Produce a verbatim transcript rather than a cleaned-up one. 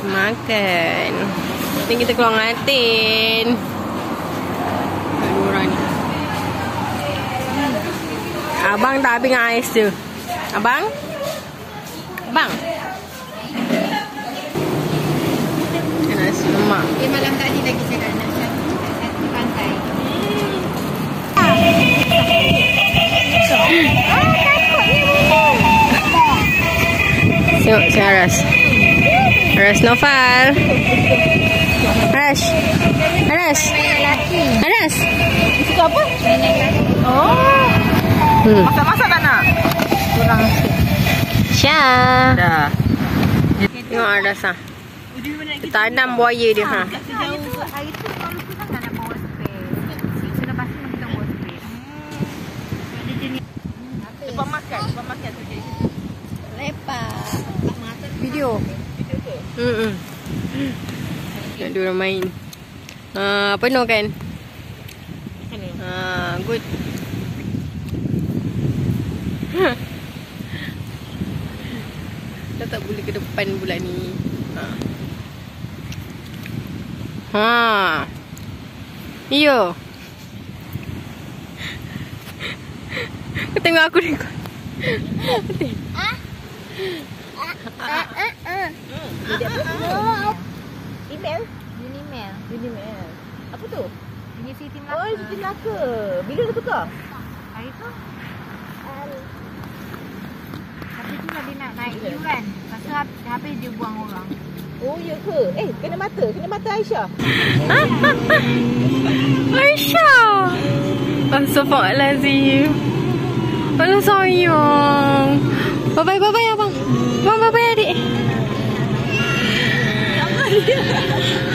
Makan. Ni kita keluar ngatin. Dua orang ni. Abang tak habis dengan ais je. Abang? Abang? Nasi lemak. Dia malam tadi lagi saya nak nak di pantai. Tengok si Aras. Aras Noval. Aras. Aras. Aras. Suka apa? Oh. Hmm. Masak-masak tak nak? Kurang sikit. Syah. Dah. Tengok Aras ah. Tanam buaya dia ha. Hari tu, hari tu kalau kurang tak nak bawa spray. Sudah pasti kita bawa spray. Ada jenis. Lepas makan, lepas makan tu jadi. Lepas. Video. Video tu. Hmm. Nak dua orang main. Ah, penuh kan? Ah, good. Dah tak boleh ke depan pula ni. Ha. Ha. Iyo. Kau tengok aku ni. Ah? Ah, ah, ah. Oh. Email? Unimail. Unimail. Apa tu? Ini Siti Melaka. Oh, Siti Melaka. Bila dah tukar? Hari tu. Tapi tu lah dia nak naik iuran. Pasal habis dia buang orang. Oh, ya ke? Eh, kena mata. Kena mata Aisyah. Aisyah. Astagfirullahalazim. Alah sayang. Bye-bye, bye-bye abang. Bye-bye adik.